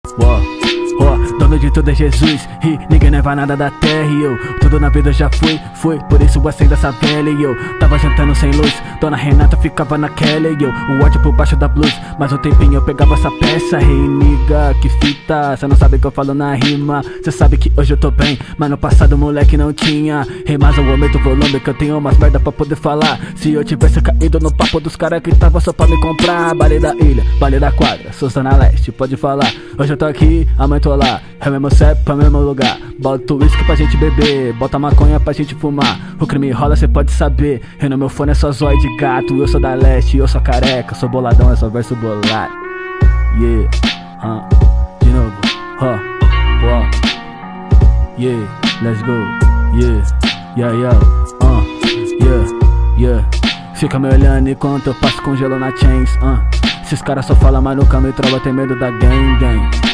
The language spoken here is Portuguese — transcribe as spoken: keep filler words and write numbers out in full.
Ó, ó, dono de tudo é Jesus, e ninguém leva nada da terra. E eu, tudo na vida eu já fui, fui, por isso acendo essa velha. E eu, tava jantando sem luz, Dona Renata ficava naquela. E eu, o ódio por baixo da blusa, mas um tempinho eu pegava essa peça. Hey niga, que fita, cê não sabe que eu falo na rima. Cê sabe que hoje eu tô bem, mas no passado moleque não tinha. Hey, mas eu aumento o volume que eu tenho umas merda pra poder falar. Se eu tivesse caído no papo dos caras que tava só pra me comprar. Baile da ilha, baile da quadra, sou zona leste, pode falar. Hoje eu tô aqui, amanhã tô lá, é o mesmo cepo, é o mesmo lugar. Bota o uísque pra gente beber, bota maconha pra gente fumar. O crime rola, cê pode saber. E no meu fone é só zóio de gato. Eu sou da leste, eu sou careca, sou boladão, é só verso bolado. Yeah, uh, de novo, huh, wow. Yeah, let's go, yeah, yeah, yeah, uh, yeah, yeah. Fica me olhando enquanto eu passo com gelo na chains, uh. Esses caras só falam, mas nunca me trova, tem medo da gang, gang.